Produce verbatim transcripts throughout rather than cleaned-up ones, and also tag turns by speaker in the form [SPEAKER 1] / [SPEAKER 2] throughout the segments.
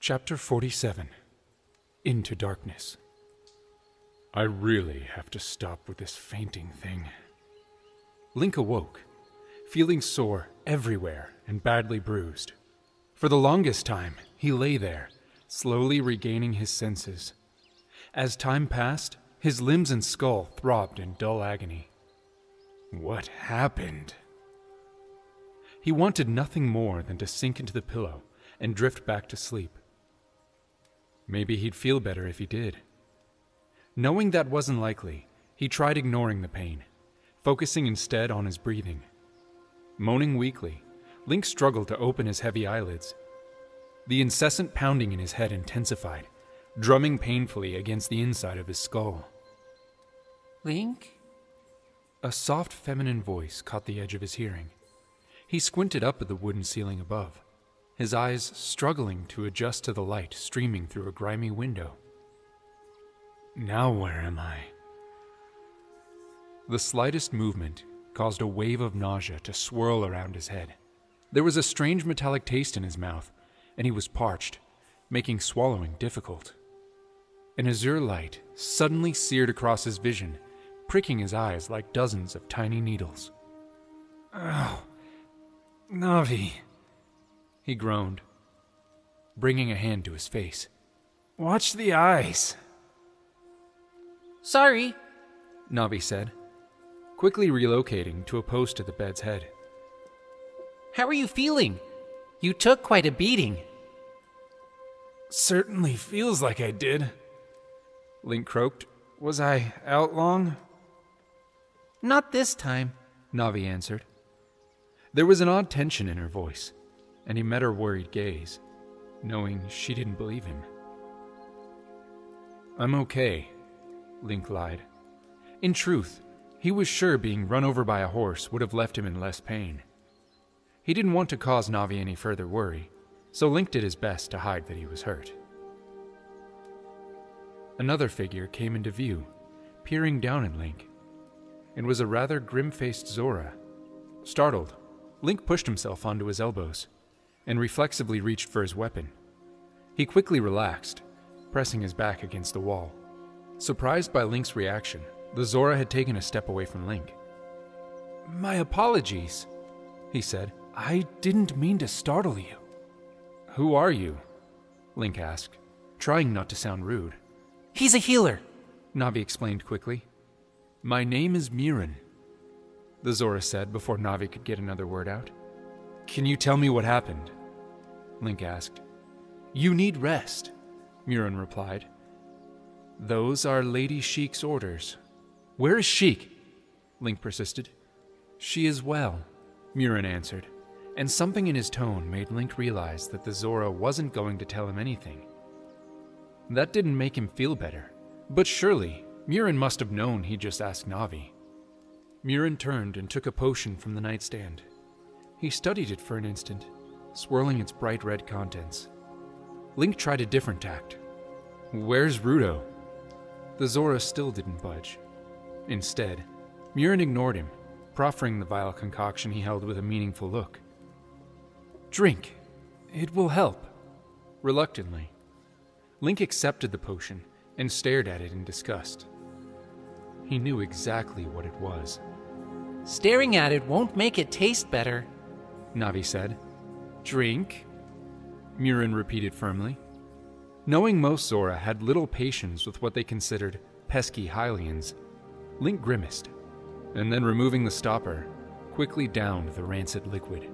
[SPEAKER 1] Chapter forty-seven. Into Darkness. I really have to stop with this fainting thing. Link awoke, feeling sore everywhere and badly bruised. For the longest time, he lay there, slowly regaining his senses. As time passed, his limbs and skull throbbed in dull agony. What happened? He wanted nothing more than to sink into the pillow and drift back to sleep. Maybe he'd feel better if he did. Knowing that wasn't likely, he tried ignoring the pain, focusing instead on his breathing. Moaning weakly, Link struggled to open his heavy eyelids. The incessant pounding in his head intensified, drumming painfully against the inside of his skull.
[SPEAKER 2] Link?
[SPEAKER 1] A soft feminine voice caught the edge of his hearing. He squinted up at the wooden ceiling above, his eyes struggling to adjust to the light streaming through a grimy window. Now where am I? The slightest movement caused a wave of nausea to swirl around his head. There was a strange metallic taste in his mouth, and he was parched, making swallowing difficult. An azure light suddenly seared across his vision, pricking his eyes like dozens of tiny needles. "Oh, Navi," he groaned, bringing a hand to his face. "Watch the eyes."
[SPEAKER 2] Sorry,
[SPEAKER 1] Navi said, quickly relocating to a post at the bed's head.
[SPEAKER 2] How are you feeling? You took quite a beating.
[SPEAKER 1] Certainly feels like I did, Link croaked. Was I out long?
[SPEAKER 2] Not this time,
[SPEAKER 1] Navi answered. There was an odd tension in her voice, and he met her worried gaze, knowing she didn't believe him. I'm okay, Link lied. In truth, he was sure being run over by a horse would have left him in less pain. He didn't want to cause Navi any further worry, so Link did his best to hide that he was hurt. Another figure came into view, peering down at Link. It was a rather grim-faced Zora. Startled, Link pushed himself onto his elbows and reflexively reached for his weapon. He quickly relaxed, pressing his back against the wall. Surprised by Link's reaction, the Zora had taken a step away from Link. "My apologies," he said. "I didn't mean to startle you." "Who are you?" Link asked, trying not to sound rude.
[SPEAKER 2] He's a healer,
[SPEAKER 1] Navi explained quickly. "My name is Miran," the Zora said before Navi could get another word out. "Can you tell me what happened?" Link asked. "You need rest," Miran replied. "Those are Lady Sheik's orders." "Where is Sheik?" Link persisted. "She is well," Miran answered, and something in his tone made Link realize that the Zora wasn't going to tell him anything. That didn't make him feel better, but surely Miran must have known he'd just asked Navi. Miran turned and took a potion from the nightstand. He studied it for an instant, swirling its bright red contents. Link tried a different tact. "Where's Rudo?" The Zora still didn't budge. Instead, Miran ignored him, proffering the vile concoction he held with a meaningful look. "Drink. It will help." Reluctantly, Link accepted the potion and stared at it in disgust. He knew exactly what it was.
[SPEAKER 2] Staring at it won't make it taste better,
[SPEAKER 1] Navi said. "Drink," Miran repeated firmly. Knowing most Zora had little patience with what they considered pesky Hylians, Link grimaced, and then removing the stopper, quickly downed the rancid liquid.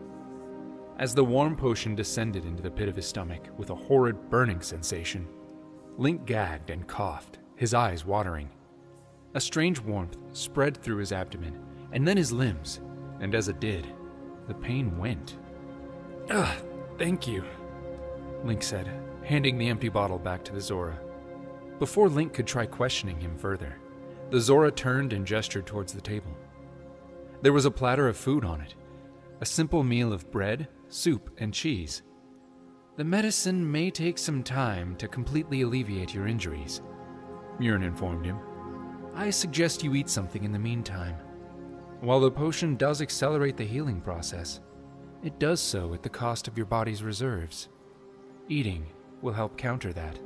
[SPEAKER 1] As the warm potion descended into the pit of his stomach with a horrid burning sensation, Link gagged and coughed, his eyes watering. A strange warmth spread through his abdomen, and then his limbs, and as it did, the pain went. "Ugh, thank you," Link said, handing the empty bottle back to the Zora. Before Link could try questioning him further, the Zora turned and gestured towards the table. There was a platter of food on it, a simple meal of bread, soup, and cheese. "The medicine may take some time to completely alleviate your injuries," Miran informed him. "I suggest you eat something in the meantime. While the potion does accelerate the healing process, it does so at the cost of your body's reserves. Eating will help counter that.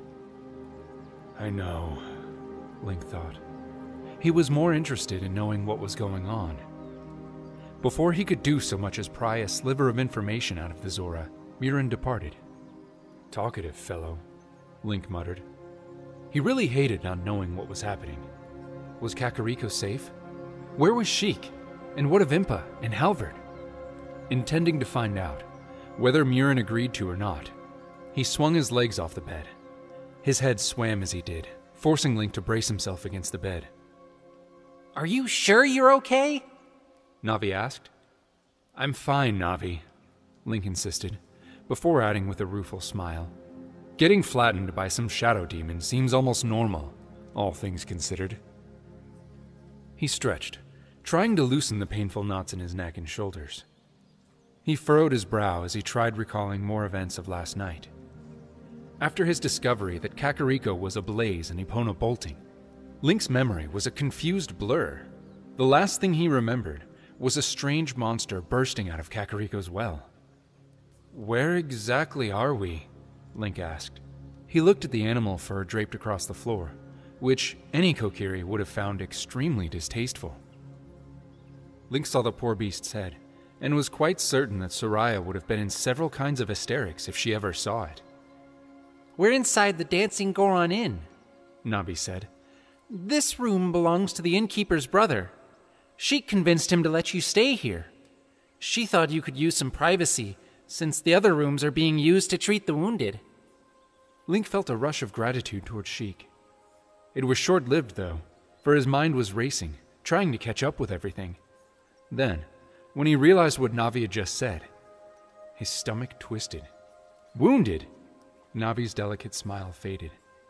[SPEAKER 1] I know, Link thought. He was more interested in knowing what was going on. Before he could do so much as pry a sliver of information out of the Zora, Mirren departed. Talkative fellow, Link muttered. He really hated not knowing what was happening. Was Kakariko safe? Where was Sheik? And what of Impa and Halvard? Intending to find out, whether Mirren agreed to or not, he swung his legs off the bed. His head swam as he did, forcing Link to brace himself against the bed.
[SPEAKER 2] Are you sure you're okay?
[SPEAKER 1] Navi asked. I'm fine, Navi, Link insisted, before adding with a rueful smile. Getting flattened by some shadow demon seems almost normal, all things considered. He stretched, trying to loosen the painful knots in his neck and shoulders. He furrowed his brow as he tried recalling more events of last night. After his discovery that Kakariko was ablaze and Epona bolting, Link's memory was a confused blur. The last thing he remembered was a strange monster bursting out of Kakariko's well. Where exactly are we? Link asked. He looked at the animal fur draped across the floor, which any Kokiri would have found extremely distasteful. Link saw the poor beast's head, and was quite certain that Soraya would have been in several kinds of hysterics if she ever saw it.
[SPEAKER 2] We're inside the Dancing Goron Inn,
[SPEAKER 1] Navi said.
[SPEAKER 2] This room belongs to the innkeeper's brother. She convinced him to let you stay here. She thought you could use some privacy, since the other rooms are being used to treat the wounded.
[SPEAKER 1] Link felt a rush of gratitude toward Sheik. It was short-lived, though, for his mind was racing, trying to catch up with everything. Then, when he realized what Navi had just said, his stomach twisted. Wounded? Navi's delicate smile faded.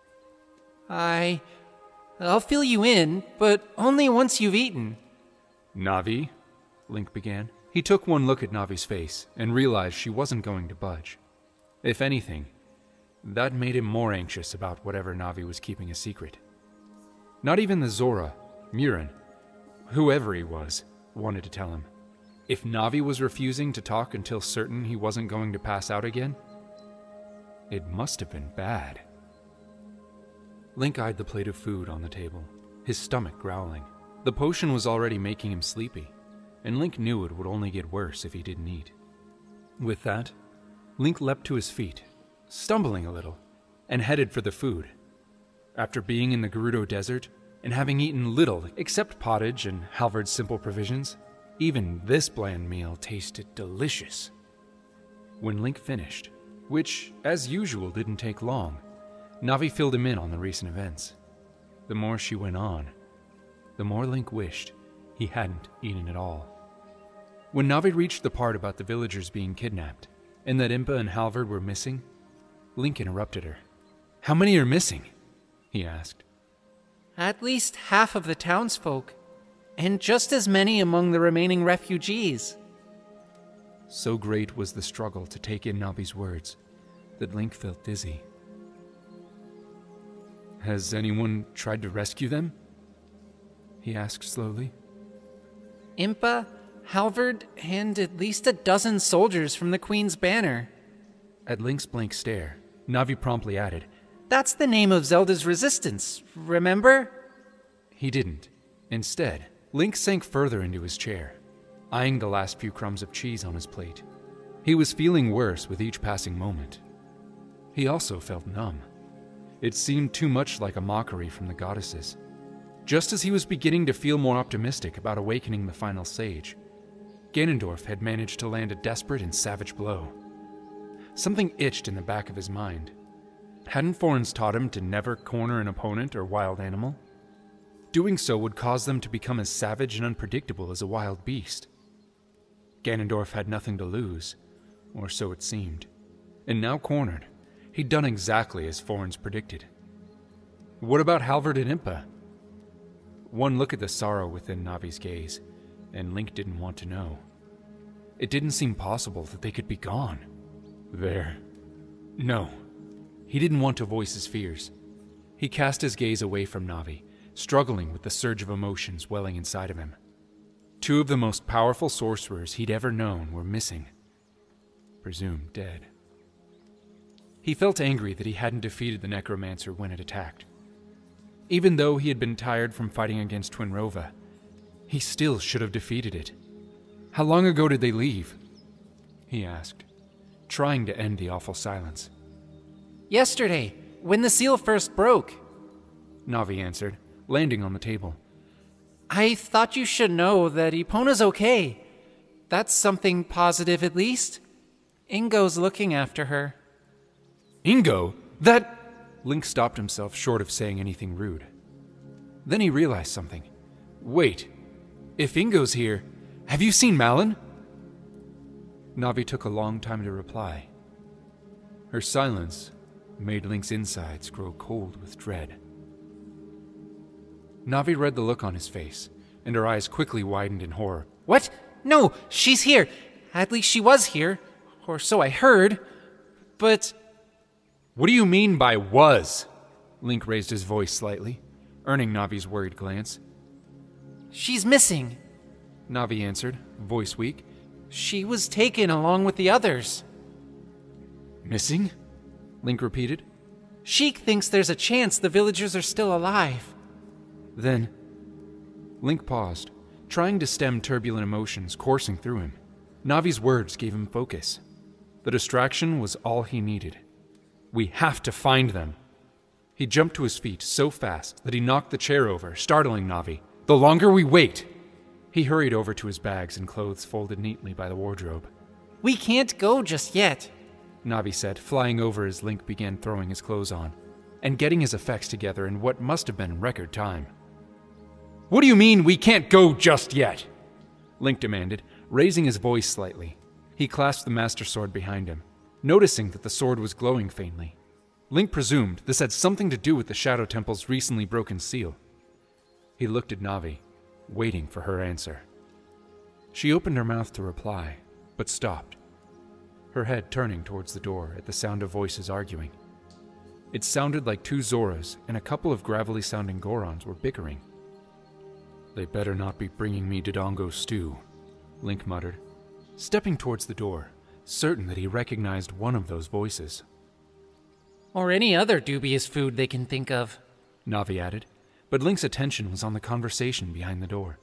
[SPEAKER 2] I... I'll fill you in, but only once you've eaten.
[SPEAKER 1] Navi? Link began. He took one look at Navi's face and realized she wasn't going to budge. If anything, that made him more anxious about whatever Navi was keeping a secret. Not even the Zora, Mirren, whoever he was, wanted to tell him. If Navi was refusing to talk until certain he wasn't going to pass out again, it must have been bad. Link eyed the plate of food on the table, his stomach growling. The potion was already making him sleepy, and Link knew it would only get worse if he didn't eat. With that, Link leapt to his feet, stumbling a little, and headed for the food. After being in the Gerudo Desert, and having eaten little except pottage and Halvard's simple provisions, even this bland meal tasted delicious. When Link finished, which, as usual, didn't take long, Navi filled him in on the recent events. The more she went on, the more Link wished he hadn't eaten at all. When Navi reached the part about the villagers being kidnapped, and that Impa and Halvard were missing, Link interrupted her. How many are missing? He asked.
[SPEAKER 2] At least half of the townsfolk, and just as many among the remaining refugees.
[SPEAKER 1] So great was the struggle to take in Navi's words that Link felt dizzy. Has anyone tried to rescue them? He asked slowly.
[SPEAKER 2] Impa, Halvard, and at least a dozen soldiers from the Queen's banner.
[SPEAKER 1] At Link's blank stare, Navi promptly added,
[SPEAKER 2] That's the name of Zelda's resistance, remember?
[SPEAKER 1] He didn't. Instead, Link sank further into his chair, eyeing the last few crumbs of cheese on his plate. He was feeling worse with each passing moment. He also felt numb. It seemed too much like a mockery from the goddesses. Just as he was beginning to feel more optimistic about awakening the final sage, Ganondorf had managed to land a desperate and savage blow. Something itched in the back of his mind. Hadn't Forens taught him to never corner an opponent or wild animal? Doing so would cause them to become as savage and unpredictable as a wild beast. Ganondorf had nothing to lose, or so it seemed. And now cornered, he'd done exactly as Forens predicted. What about Halvard and Impa? One look at the sorrow within Navi's gaze, and Link didn't want to know. It didn't seem possible that they could be gone. There. No. He didn't want to voice his fears. He cast his gaze away from Navi, struggling with the surge of emotions welling inside of him. Two of the most powerful sorcerers he'd ever known were missing. Presumed dead. He felt angry that he hadn't defeated the necromancer when it attacked. Even though he had been tired from fighting against Twinrova, he still should have defeated it. How long ago did they leave? He asked, trying to end the awful silence.
[SPEAKER 2] Yesterday, when the seal first broke,
[SPEAKER 1] Navi answered, landing on the table.
[SPEAKER 2] I thought you should know that Epona's okay. That's something positive at least. Ingo's looking after her.
[SPEAKER 1] Ingo? That... Link stopped himself short of saying anything rude. Then he realized something. Wait, if Ingo's here, have you seen Malin? Navi took a long time to reply. Her silence made Link's insides grow cold with dread. Navi read the look on his face, and her eyes quickly widened in horror.
[SPEAKER 2] What? No, she's here. At least she was here, or so I heard. But...
[SPEAKER 1] What do you mean by was? Link raised his voice slightly, earning Navi's worried glance.
[SPEAKER 2] She's missing,
[SPEAKER 1] Navi answered, voice weak.
[SPEAKER 2] She was taken along with the others.
[SPEAKER 1] Missing? Link repeated.
[SPEAKER 2] Sheik thinks there's a chance the villagers are still alive.
[SPEAKER 1] Then, Link paused, trying to stem turbulent emotions coursing through him. Navi's words gave him focus. The distraction was all he needed. We have to find them. He jumped to his feet so fast that he knocked the chair over, startling Navi. The longer we wait... He hurried over to his bags and clothes folded neatly by the wardrobe.
[SPEAKER 2] We can't go just yet,
[SPEAKER 1] Navi said, flying over as Link began throwing his clothes on, and getting his effects together in what must have been record time. What do you mean we can't go just yet? Link demanded, raising his voice slightly. He clasped the Master Sword behind him, noticing that the sword was glowing faintly. Link presumed this had something to do with the Shadow Temple's recently broken seal. He looked at Navi, waiting for her answer. She opened her mouth to reply, but stopped, her head turning towards the door at the sound of voices arguing. It sounded like two Zoras and a couple of gravelly-sounding Gorons were bickering. They better not be bringing me Dodongo stew, Link muttered, stepping towards the door, certain that he recognized one of those voices.
[SPEAKER 2] Or any other dubious food they can think of,
[SPEAKER 1] Navi added, but Link's attention was on the conversation behind the door.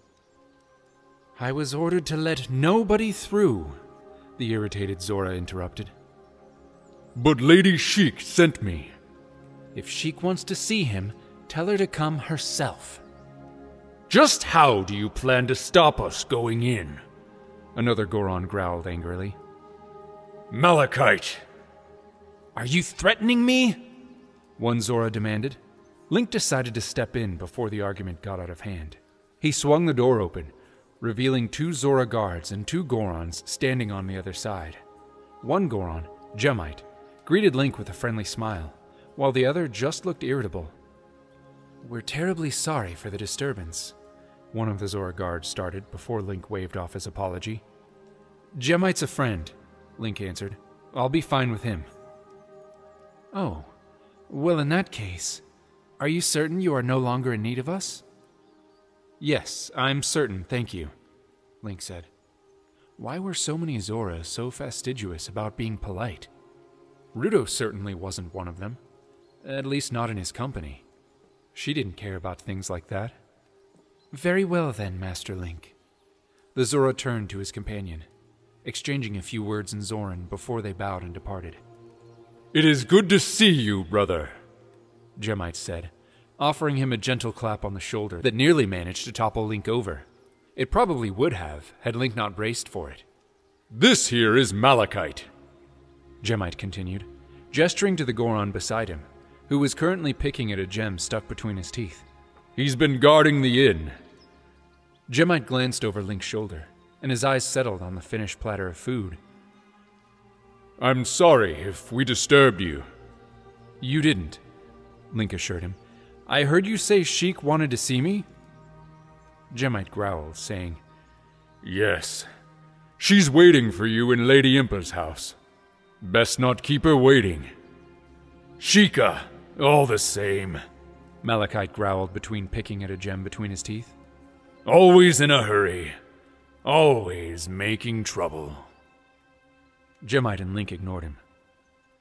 [SPEAKER 1] I was ordered to let nobody through, the irritated Zora interrupted. But Lady Sheik sent me. If Sheik wants to see him, tell her to come herself. Just how do you plan to stop us going in? Another Goron growled angrily. Malachite! Are you threatening me? One Zora demanded. Link decided to step in before the argument got out of hand. He swung the door open, revealing two Zora guards and two Gorons standing on the other side. One Goron, Gemite, greeted Link with a friendly smile, while the other just looked irritable. We're terribly sorry for the disturbance, one of the Zora guards started before Link waved off his apology. Gemite's a friend, Link answered. I'll be fine with him. Oh, well in that case, are you certain you are no longer in need of us? Yes, I'm certain, thank you, Link said. Why were so many Zoras so fastidious about being polite? Ruto certainly wasn't one of them, at least not in his company. She didn't care about things like that. Very well then, Master Link. The Zora turned to his companion, exchanging a few words in Zoran before they bowed and departed. It is good to see you, brother, Gemite said, offering him a gentle clap on the shoulder that nearly managed to topple Link over. It probably would have, had Link not braced for it. This here is Malachite, Gemite continued, gesturing to the Goron beside him, who was currently picking at a gem stuck between his teeth. He's been guarding the inn. Gemite glanced over Link's shoulder, and his eyes settled on the finished platter of food. I'm sorry if we disturbed you. You didn't, Link assured him. I heard you say Sheik wanted to see me? Gemite growled, saying, Yes. She's waiting for you in Lady Impa's house. Best not keep her waiting. Sheikah, all the same, Malachite growled between picking at a gem between his teeth. Always in a hurry. Always making trouble. Gemite and Link ignored him.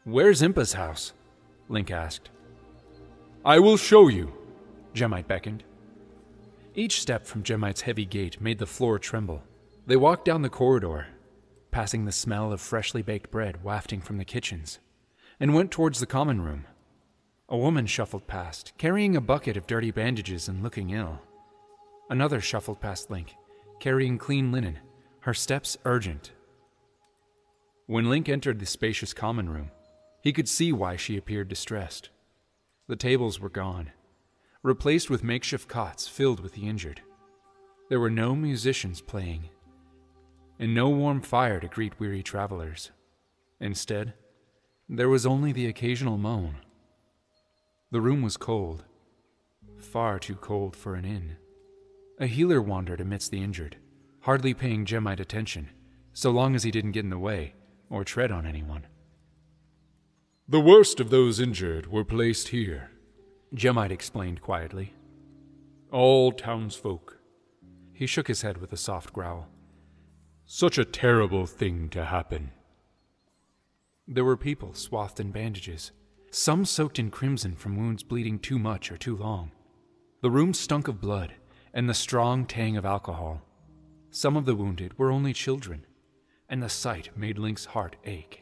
[SPEAKER 1] Where's Impa's house? Link asked. I will show you, Gemmite beckoned. Each step from Gemmite's heavy gait made the floor tremble. They walked down the corridor, passing the smell of freshly baked bread wafting from the kitchens, and went towards the common room. A woman shuffled past, carrying a bucket of dirty bandages and looking ill. Another shuffled past Link, carrying clean linen, her steps urgent. When Link entered the spacious common room, he could see why she appeared distressed. The tables were gone, replaced with makeshift cots filled with the injured. There were no musicians playing, and no warm fire to greet weary travelers. Instead, there was only the occasional moan. The room was cold, far too cold for an inn. A healer wandered amidst the injured, hardly paying Gemmite attention, so long as he didn't get in the way or tread on anyone. The worst of those injured were placed here, Gemmite explained quietly. All townsfolk. He shook his head with a soft growl. Such a terrible thing to happen. There were people swathed in bandages, some soaked in crimson from wounds bleeding too much or too long. The room stunk of blood and the strong tang of alcohol. Some of the wounded were only children, and the sight made Link's heart ache.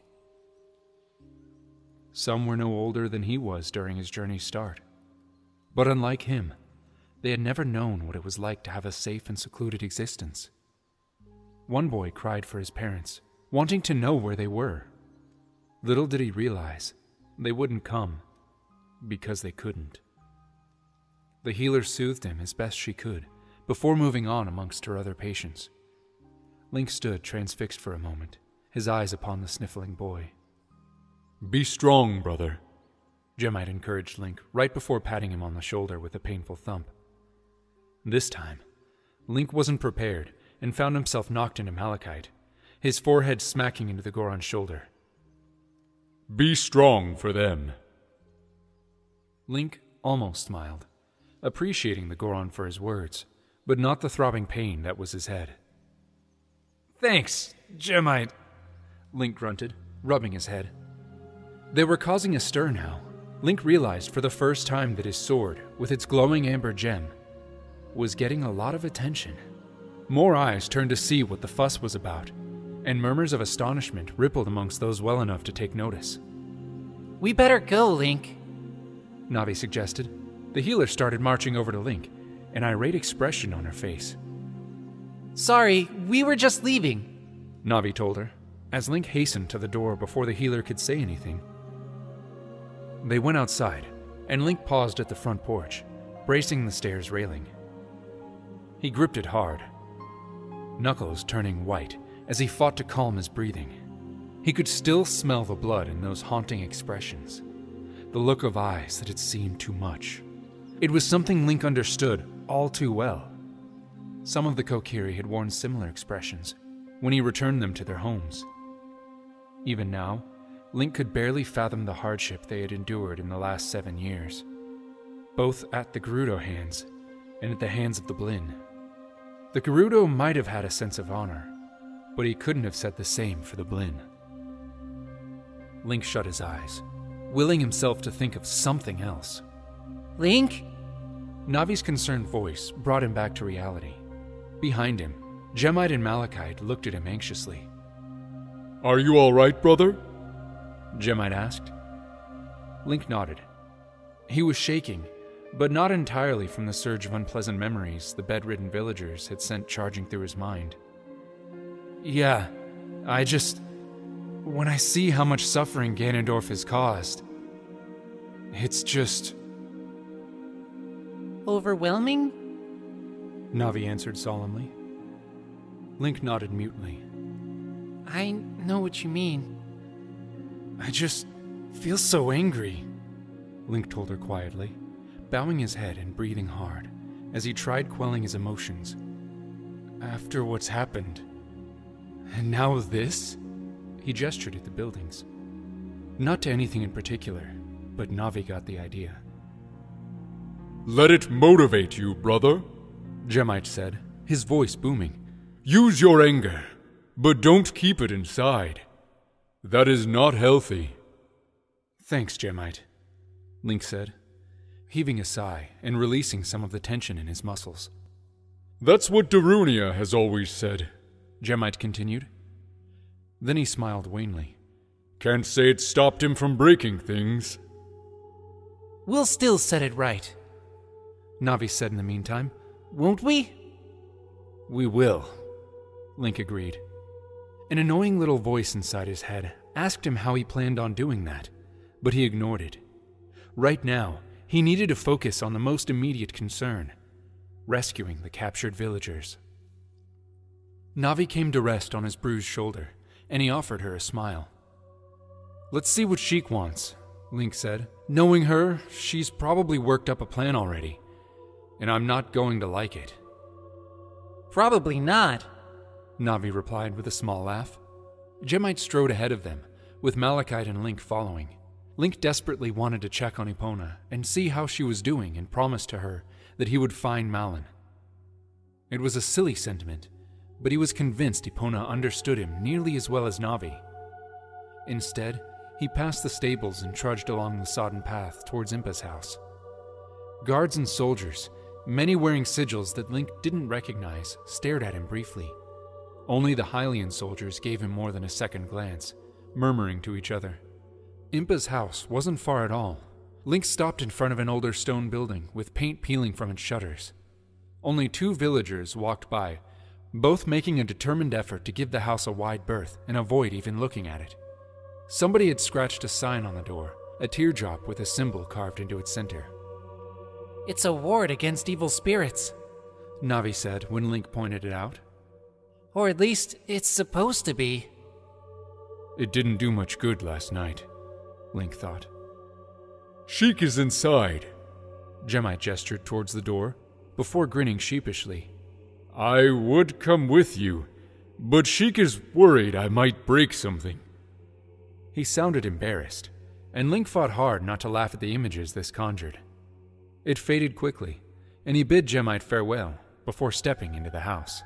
[SPEAKER 1] Some were no older than he was during his journey's start. But unlike him, they had never known what it was like to have a safe and secluded existence. One boy cried for his parents, wanting to know where they were. Little did he realize they wouldn't come because they couldn't. The healer soothed him as best she could before moving on amongst her other patients. Link stood transfixed for a moment, his eyes upon the sniffling boy. Be strong, brother, Gemmite encouraged Link right before patting him on the shoulder with a painful thump. This time, Link wasn't prepared and found himself knocked into malachite, his forehead smacking into the Goron's shoulder. Be strong for them. Link almost smiled, appreciating the Goron for his words, but not the throbbing pain that was his head. Thanks, Gemmite, Link grunted, rubbing his head. They were causing a stir now. Link realized for the first time that his sword, with its glowing amber gem, was getting a lot of attention. More eyes turned to see what the fuss was about, and murmurs of astonishment rippled amongst those well enough to take notice.
[SPEAKER 2] We better go, Link,
[SPEAKER 1] Navi suggested. The healer started marching over to Link, an irate expression on her face.
[SPEAKER 2] Sorry, we were just leaving,
[SPEAKER 1] Navi told her, as Link hastened to the door before the healer could say anything. They went outside, and Link paused at the front porch, bracing the stairs railing. He gripped it hard, knuckles turning white as he fought to calm his breathing. He could still smell the blood in those haunting expressions, the look of eyes that had seen too much. It was something Link understood all too well. Some of the Kokiri had worn similar expressions when he returned them to their homes. Even now, Link could barely fathom the hardship they had endured in the last seven years, both at the Gerudo hands and at the hands of the Blinn. The Gerudo might have had a sense of honor, but he couldn't have said the same for the Blinn. Link shut his eyes, willing himself to think of something else.
[SPEAKER 2] Link?
[SPEAKER 1] Navi's concerned voice brought him back to reality. Behind him, Gemmite and Malachite looked at him anxiously. Are you all right, brother? Gemmite asked. Link nodded. He was shaking, but not entirely from the surge of unpleasant memories the bedridden villagers had sent charging through his mind. Yeah, I just... When I see how much suffering Ganondorf has caused, it's just...
[SPEAKER 2] Overwhelming?
[SPEAKER 1] Navi answered solemnly. Link nodded mutely.
[SPEAKER 2] I know what you mean.
[SPEAKER 1] I just feel so angry, Link told her quietly, bowing his head and breathing hard as he tried quelling his emotions. After what's happened. And now this? He gestured at the buildings. Not to anything in particular, but Navi got the idea. Let it motivate you, brother, Gemmite said, his voice booming. Use your anger, but don't keep it inside. That is not healthy. Thanks, Gemite, Link said, heaving a sigh and releasing some of the tension in his muscles.
[SPEAKER 3] That's what Darunia has always said,
[SPEAKER 1] Gemite continued. Then he smiled wanly.
[SPEAKER 3] Can't say it stopped him from breaking things.
[SPEAKER 2] We'll still set it right,
[SPEAKER 1] Navi said in the meantime.
[SPEAKER 2] Won't we?
[SPEAKER 1] We will, Link agreed. An annoying little voice inside his head asked him how he planned on doing that, but he ignored it. Right now, he needed to focus on the most immediate concern, rescuing the captured villagers. Navi came to rest on his bruised shoulder, and he offered her a smile. Let's see what Sheik wants, Link said. Knowing her, she's probably worked up a plan already, and I'm not going to like it.
[SPEAKER 2] Probably not,
[SPEAKER 1] Navi replied with a small laugh. Gemite strode ahead of them, with Malachite and Link following. Link desperately wanted to check on Epona and see how she was doing and promised to her that he would find Malin. It was a silly sentiment, but he was convinced Epona understood him nearly as well as Navi. Instead, he passed the stables and trudged along the sodden path towards Impa's house. Guards and soldiers, many wearing sigils that Link didn't recognize, stared at him briefly. Only the Hylian soldiers gave him more than a second glance, murmuring to each other. Impa's house wasn't far at all. Link stopped in front of an older stone building with paint peeling from its shutters. Only two villagers walked by, both making a determined effort to give the house a wide berth and avoid even looking at it. Somebody had scratched a sign on the door, a teardrop with a symbol carved into its center.
[SPEAKER 2] It's a ward against evil spirits,
[SPEAKER 1] Navi said when Link pointed it out.
[SPEAKER 2] Or at least it's supposed to be.
[SPEAKER 1] It didn't do much good last night, Link thought.
[SPEAKER 3] Sheik is inside,
[SPEAKER 1] Gemite gestured towards the door, before grinning sheepishly.
[SPEAKER 3] I would come with you, but Sheik is worried I might break something.
[SPEAKER 1] He sounded embarrassed, and Link fought hard not to laugh at the images this conjured. It faded quickly, and he bid Gemite farewell before stepping into the house.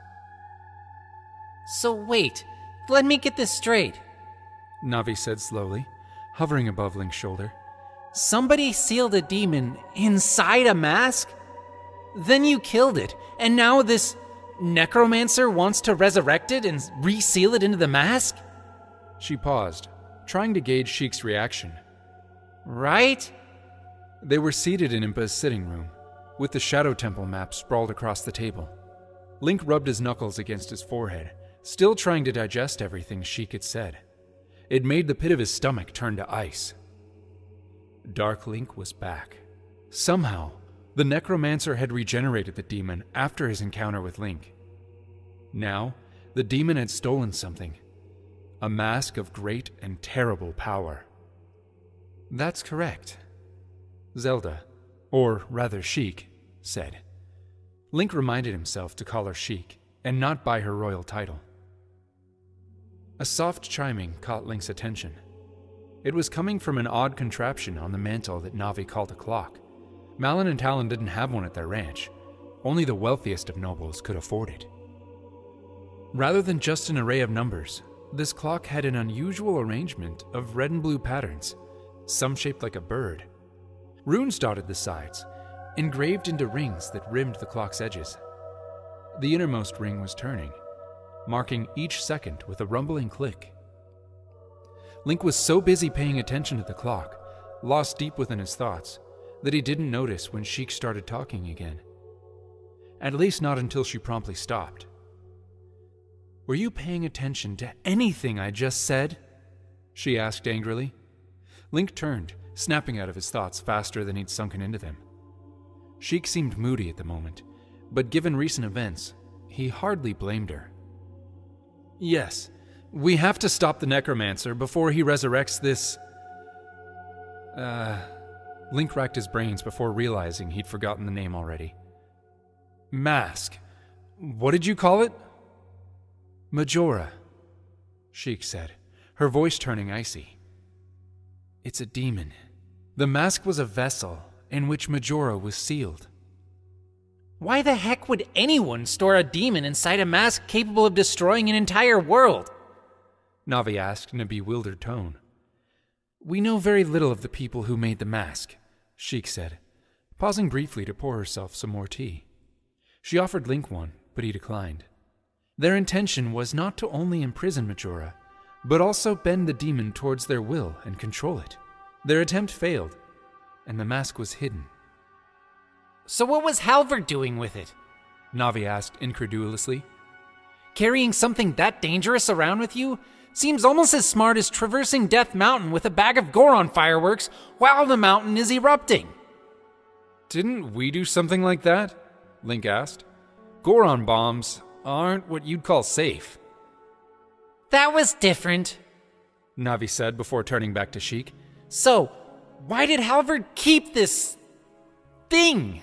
[SPEAKER 2] So wait, let me get this straight,
[SPEAKER 1] Navi said slowly, hovering above Link's shoulder.
[SPEAKER 2] Somebody sealed a demon inside a mask? Then you killed it, and now this necromancer wants to resurrect it and reseal it into the mask?
[SPEAKER 1] She paused, trying to gauge Sheik's reaction.
[SPEAKER 2] Right?
[SPEAKER 1] They were seated in Impa's sitting room, with the Shadow Temple map sprawled across the table. Link rubbed his knuckles against his forehead, still trying to digest everything Sheik had said. It made the pit of his stomach turn to ice. Dark Link was back. Somehow, the necromancer had regenerated the demon after his encounter with Link. Now, the demon had stolen something. A mask of great and terrible power. That's correct, Zelda, or rather Sheik, said. Link reminded himself to call her Sheik, and not by her royal title. A soft chiming caught Link's attention. It was coming from an odd contraption on the mantle that Navi called a clock. Malin and Talon didn't have one at their ranch. Only the wealthiest of nobles could afford it. Rather than just an array of numbers, this clock had an unusual arrangement of red and blue patterns, some shaped like a bird. Runes dotted the sides, engraved into rings that rimmed the clock's edges. The innermost ring was turning, marking each second with a rumbling click. Link was so busy paying attention to the clock, lost deep within his thoughts, that he didn't notice when Sheik started talking again. At least not until she promptly stopped. Were you paying attention to anything I just said? She asked angrily. Link turned, snapping out of his thoughts faster than he'd sunken into them. Sheik seemed moody at the moment, but given recent events, he hardly blamed her. Yes, we have to stop the necromancer before he resurrects this... Uh... Link racked his brains before realizing he'd forgotten the name already. Mask. What did you call it? Majora, Sheik said, her voice turning icy. It's a demon. The mask was a vessel in which Majora was sealed.
[SPEAKER 2] Why the heck would anyone store a demon inside a mask capable of destroying an entire world?
[SPEAKER 1] Navi asked in a bewildered tone. We know very little of the people who made the mask, Sheik said, pausing briefly to pour herself some more tea. She offered Link one, but he declined. Their intention was not to only imprison Majora, but also bend the demon towards their will and control it. Their attempt failed, and the mask was hidden.
[SPEAKER 2] So what was Halvard doing with it?
[SPEAKER 1] Navi asked incredulously.
[SPEAKER 2] Carrying something that dangerous around with you seems almost as smart as traversing Death Mountain with a bag of Goron fireworks while the mountain is erupting.
[SPEAKER 1] Didn't we do something like that? Link asked. Goron bombs aren't what you'd call safe.
[SPEAKER 2] That was different,
[SPEAKER 1] Navi said before turning back to Sheik.
[SPEAKER 2] So, why did Halvard keep this thing?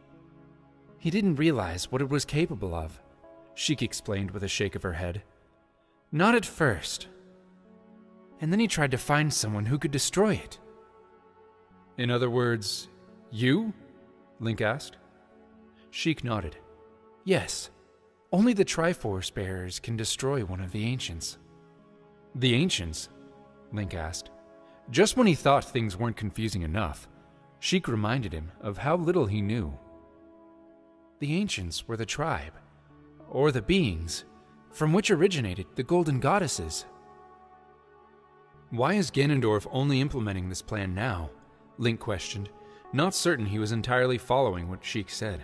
[SPEAKER 1] He didn't realize what it was capable of, Sheik explained with a shake of her head. Not at first. And then he tried to find someone who could destroy it. In other words, you? Link asked. Sheik nodded. Yes. Only the Triforce bearers can destroy one of the Ancients. The Ancients? Link asked. Just when he thought things weren't confusing enough, Sheik reminded him of how little he knew. The Ancients were the tribe, or the beings, from which originated the Golden Goddesses. Why is Ganondorf only implementing this plan now? Link questioned, not certain he was entirely following what Sheik said.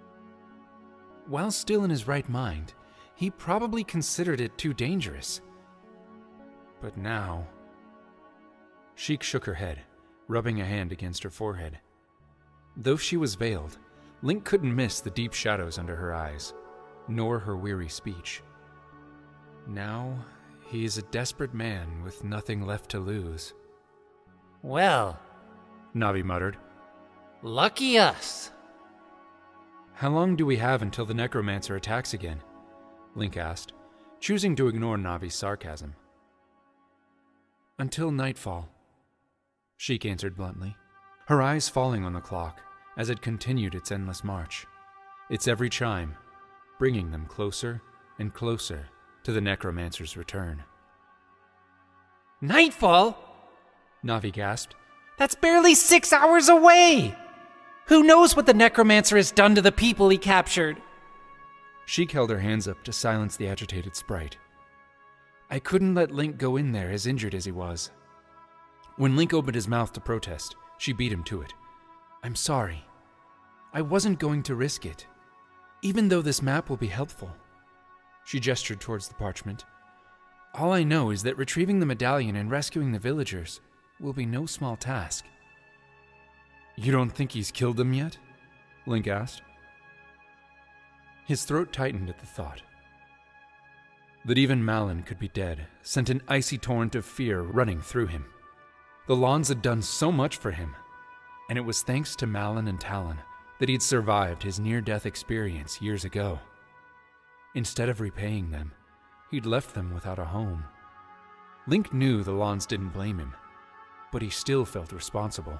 [SPEAKER 1] While still in his right mind, he probably considered it too dangerous. But now... Sheik shook her head, rubbing a hand against her forehead. Though she was veiled, Link couldn't miss the deep shadows under her eyes, nor her weary speech. Now, he is a desperate man with nothing left to lose.
[SPEAKER 2] Well,
[SPEAKER 1] Navi muttered.
[SPEAKER 2] Lucky us.
[SPEAKER 1] How long do we have until the necromancer attacks again? Link asked, choosing to ignore Navi's sarcasm. Until nightfall, Sheik answered bluntly, her eyes falling on the clock as it continued its endless march, its every chime bringing them closer and closer to the necromancer's return.
[SPEAKER 2] Nightfall?
[SPEAKER 1] Navi gasped.
[SPEAKER 2] That's barely six hours away! Who knows what the necromancer has done to the people he captured?
[SPEAKER 1] Sheik held her hands up to silence the agitated sprite. I couldn't let Link go in there as injured as he was. When Link opened his mouth to protest, she beat him to it. I'm sorry. I wasn't going to risk it, even though this map will be helpful. She gestured towards the parchment. All I know is that retrieving the medallion and rescuing the villagers will be no small task. You don't think he's killed them yet? Link asked. His throat tightened at the thought. That even Malon could be dead sent an icy torrent of fear running through him. The Lawns had done so much for him, and it was thanks to Malon and Talon that he'd survived his near-death experience years ago. Instead of repaying them, he'd left them without a home. Link knew the Lawns didn't blame him, but he still felt responsible.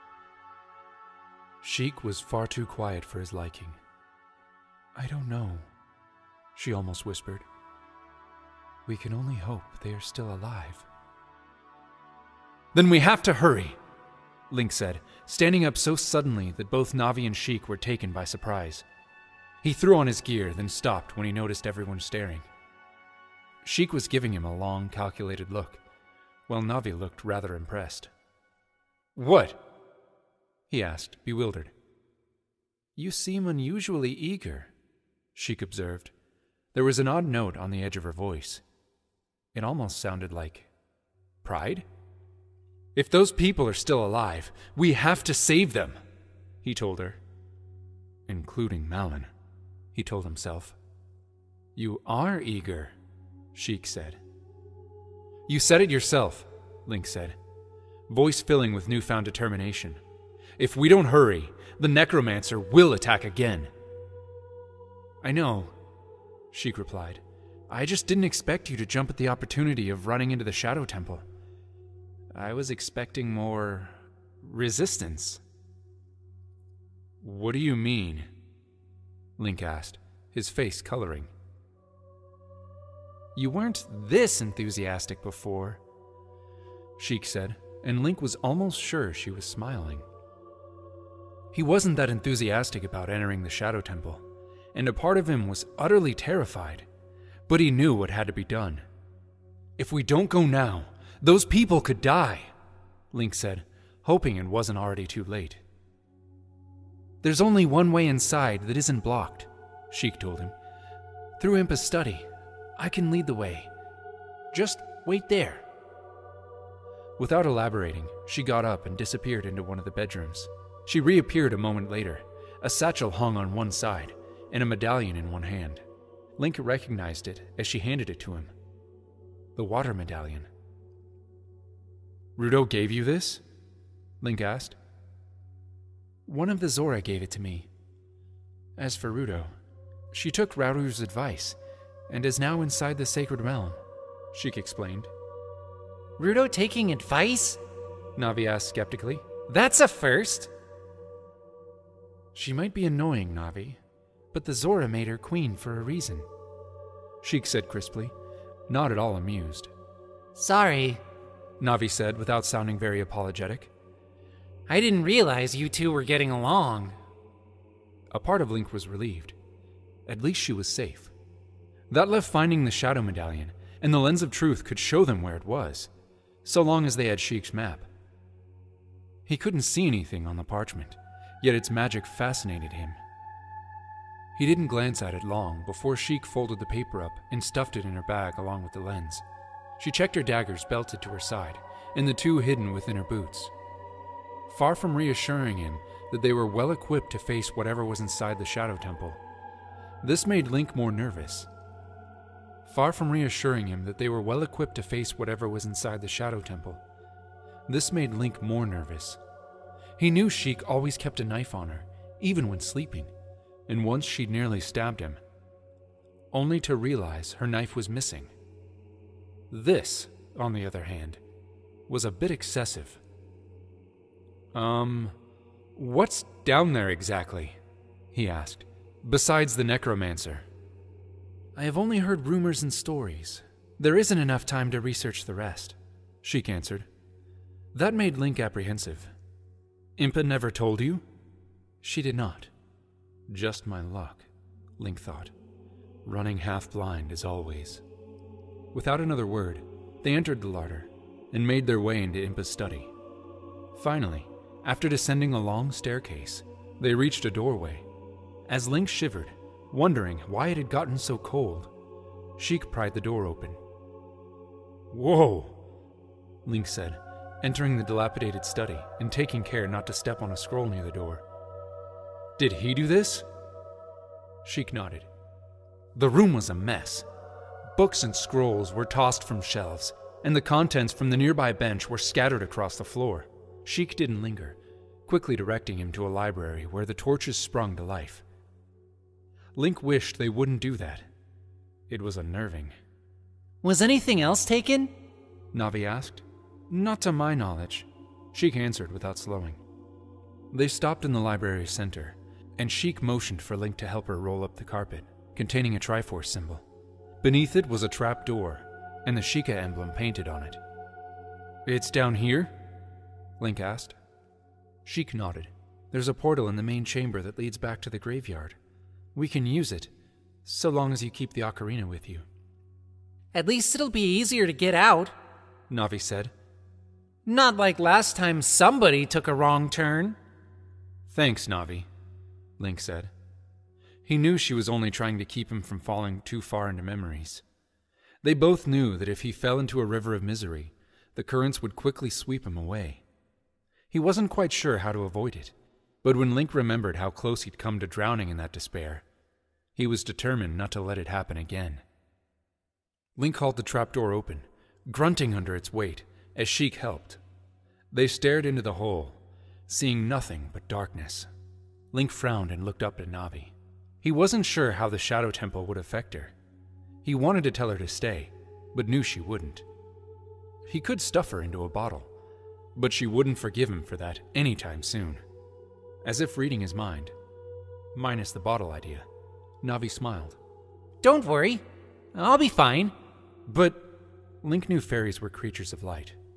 [SPEAKER 1] Sheik was far too quiet for his liking. I don't know, she almost whispered. We can only hope they are still alive. Then we have to hurry, Link said, standing up so suddenly that both Navi and Sheik were taken by surprise. He threw on his gear, then stopped when he noticed everyone staring. Sheik was giving him a long, calculated look, while Navi looked rather impressed. What? He asked, bewildered. You seem unusually eager, Sheik observed. There was an odd note on the edge of her voice. It almost sounded like pride? If those people are still alive, we have to save them, he told her. Including Malon, he told himself. You are eager, Sheik said. You said it yourself, Link said, voice filling with newfound determination. If we don't hurry, the necromancer will attack again. I know, Sheik replied. I just didn't expect you to jump at the opportunity of running into the Shadow Temple. I was expecting more resistance. What do you mean? Link asked, his face coloring. You weren't this enthusiastic before, Sheik said, and Link was almost sure she was smiling. He wasn't that enthusiastic about entering the Shadow Temple, and a part of him was utterly terrified, but he knew what had to be done. "If we don't go now, those people could die," Link said, hoping it wasn't already too late. "There's only one way inside that isn't blocked," Sheik told him. "Through Impa's study. I can lead the way. Just wait there." Without elaborating, she got up and disappeared into one of the bedrooms. She reappeared a moment later. A satchel hung on one side, and a medallion in one hand. Link recognized it as she handed it to him. The water medallion. "Rudo gave you this?" Link asked. "One of the Zora gave it to me. As for Rudo, she took Raru's advice, and is now inside the Sacred Realm," Sheik explained.
[SPEAKER 2] "Rudo taking advice?"
[SPEAKER 1] Navi asked skeptically.
[SPEAKER 2] "That's a first."
[SPEAKER 1] "She might be annoying, Navi, but the Zora made her queen for a reason," Sheik said crisply, not at all amused.
[SPEAKER 2] "Sorry,"
[SPEAKER 1] Navi said without sounding very apologetic.
[SPEAKER 2] "I didn't realize you two were getting along."
[SPEAKER 1] A part of Link was relieved. At least she was safe. That left finding the Shadow Medallion, and the Lens of Truth could show them where it was, so long as they had Sheik's map. He couldn't see anything on the parchment, yet its magic fascinated him. He didn't glance at it long before Sheik folded the paper up and stuffed it in her bag along with the lens. She checked her daggers belted to her side, and the two hidden within her boots. Far from reassuring him that they were well equipped to face whatever was inside the Shadow Temple, this made Link more nervous. Far from reassuring him that they were well equipped to face whatever was inside the Shadow Temple, this made Link more nervous. He knew Sheik always kept a knife on her, even when sleeping, and once she'd nearly stabbed him, only to realize her knife was missing. This, on the other hand, was a bit excessive. Um, what's down there exactly?" he asked, "besides the necromancer?" "I have only heard rumors and stories. There isn't enough time to research the rest," Sheik answered. That made Link apprehensive. "Impa never told you?" "She did not." Just my luck, Link thought. Running half blind as always. Without another word, they entered the larder and made their way into Impa's study. Finally, after descending a long staircase, they reached a doorway. As Link shivered, wondering why it had gotten so cold, Sheik pried the door open. "Whoa," Link said, entering the dilapidated study and taking care not to step on a scroll near the door. "Did he do this?" Sheik nodded. The room was a mess. Books and scrolls were tossed from shelves, and the contents from the nearby bench were scattered across the floor. Sheik didn't linger, quickly directing him to a library where the torches sprung to life. Link wished they wouldn't do that. It was unnerving.
[SPEAKER 2] "Was anything else taken?"
[SPEAKER 1] Navi asked. "Not to my knowledge," Sheik answered without slowing. They stopped in the library's center, and Sheik motioned for Link to help her roll up the carpet, containing a Triforce symbol. Beneath it was a trap door, and the Sheikah emblem painted on it. "It's down here?" Link asked. Sheik nodded. "There's a portal in the main chamber that leads back to the graveyard. We can use it, so long as you keep the Ocarina with you."
[SPEAKER 2] "At least it'll be easier to get out,"
[SPEAKER 1] Navi said.
[SPEAKER 2] "Not like last time somebody took a wrong turn."
[SPEAKER 1] "Thanks, Navi," Link said. He knew she was only trying to keep him from falling too far into memories. They both knew that if he fell into a river of misery, the currents would quickly sweep him away. He wasn't quite sure how to avoid it, but when Link remembered how close he'd come to drowning in that despair, he was determined not to let it happen again. Link hauled the trapdoor open, grunting under its weight, as Sheik helped. They stared into the hole, seeing nothing but darkness. Link frowned and looked up at Navi. He wasn't sure how the Shadow Temple would affect her. He wanted to tell her to stay, but knew she wouldn't. He could stuff her into a bottle, but she wouldn't forgive him for that anytime soon. As if reading his mind, minus the bottle idea, Navi smiled.
[SPEAKER 2] "Don't worry, I'll be fine."
[SPEAKER 1] But Link knew fairies were creatures of light.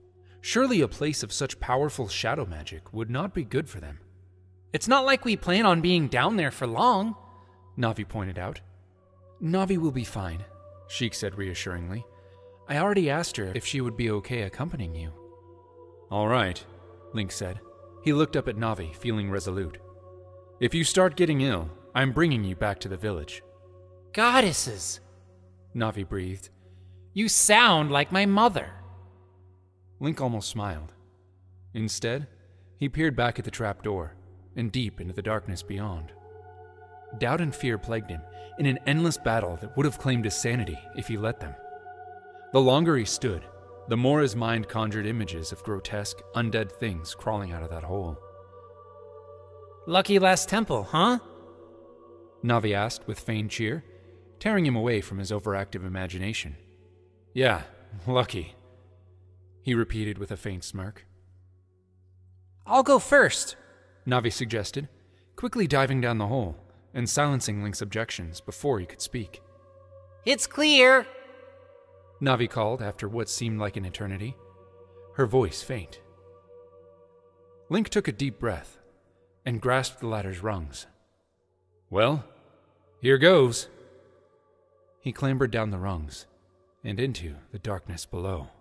[SPEAKER 1] Surely a place of such powerful shadow magic would not be good for them.
[SPEAKER 2] It's not like we plan on being down there for long,
[SPEAKER 1] Navi pointed out. Navi will be fine, Sheik said reassuringly. I already asked her if she would be okay accompanying you. All right, Link said. He looked up at Navi, feeling resolute. If you start getting ill, I'm bringing you back to the village.
[SPEAKER 2] Goddesses,
[SPEAKER 1] Navi breathed.
[SPEAKER 2] You sound like my mother.
[SPEAKER 1] Link almost smiled. Instead, he peered back at the trapdoor and deep into the darkness beyond. Doubt and fear plagued him in an endless battle that would have claimed his sanity if he let them. The longer he stood, the more his mind conjured images of grotesque, undead things crawling out of that hole.
[SPEAKER 2] Lucky last temple, huh?
[SPEAKER 1] Navi asked with feigned cheer, tearing him away from his overactive imagination. Yeah, lucky, he repeated with a faint smirk.
[SPEAKER 2] I'll go first,
[SPEAKER 1] Navi suggested, quickly diving down the hole and silencing Link's objections before he could speak.
[SPEAKER 2] It's clear,
[SPEAKER 1] Navi called after what seemed like an eternity, her voice faint. Link took a deep breath and grasped the ladder's rungs. Well, here goes. He clambered down the rungs and into the darkness below.